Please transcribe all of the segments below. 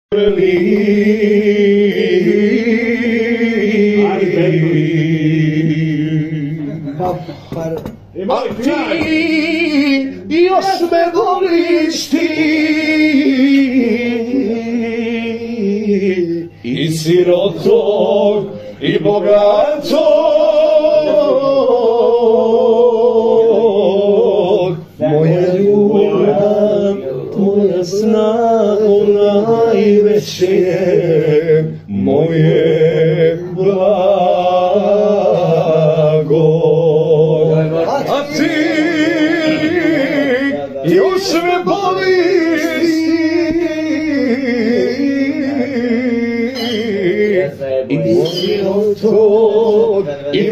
A ti još me voliš ti i sirotog i bogatog, moja ljubav, moja snago najveće, moje blago. A ti još me voliš i sirotog i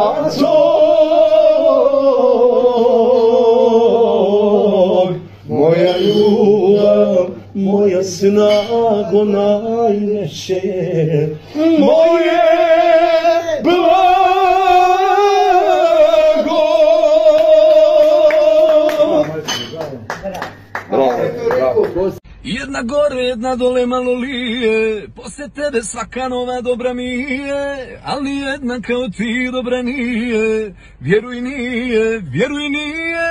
bogatog, moja ljubav, moja snago najveće, moje blago. Jedna gore, jedna dole malo lije, posle tebe svaka nova dobra mi je, ali jedna kao ti dobra nije, vjeruj nije, vjeruj nije.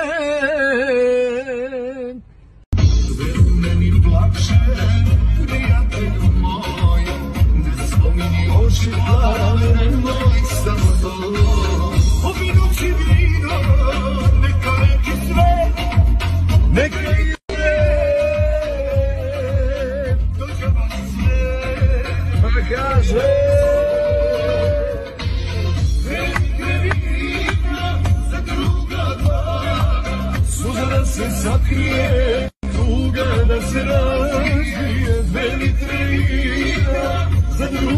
Meni plače, prijatelju moj, ne spomini oči plave, nemoj samo to. Ovi noći vino, neka neki sve, neka kaže krivina za druga dva, suza da se sakrije, tuga da se razvije, veli krivina za druga